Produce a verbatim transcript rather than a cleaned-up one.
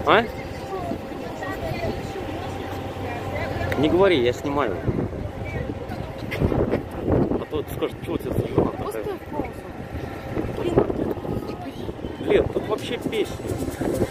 А? Не говори, я снимаю. А то ты скажешь, что у тебя за жена такая? Блин, тут вообще песня.